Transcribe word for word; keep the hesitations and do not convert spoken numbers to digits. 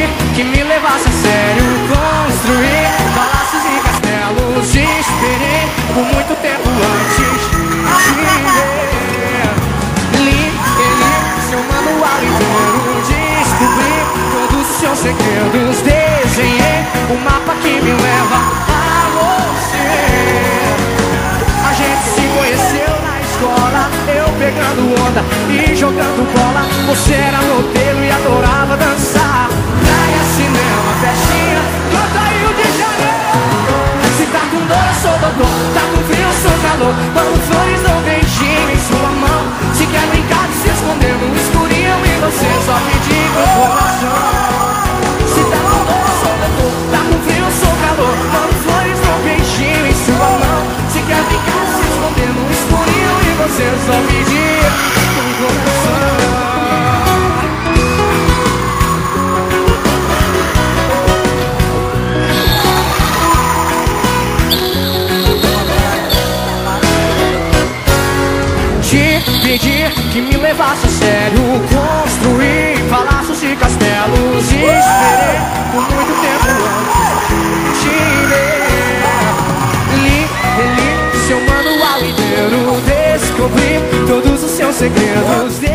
pedir que me levasse a sério. Construí palácios e castelos, esperei por muito tempo antes de ver. Li, reli seu manual inteiro, descobri todos os seus segredos, desenhei um mapa que me leva a você. A gente se conheceu na escola, eu pegando onda e jogando bola. Você era modelo e adorava dançar. Praia, cinema, festinha, Canta Rio de Janeiro. Se tá com dor eu sou doutor, tá com frio eu sou calor. Quando flores dão beijinho em sua mão. Se quer brincar de se esconder no escurinho e você só pedir com o coração. Se tá com dor eu sou doutor, tá com frio eu sou calor. Quando flores dão beijinho em sua mão. Se quer brincar de se esconder no escurinho e você só pedir com o coração. Pedir que me levasse a sério, construí palácios e castelos, esperei por muito tempo antes de ver. Li, reli seu manual inteiro, descobri todos os seus segredos.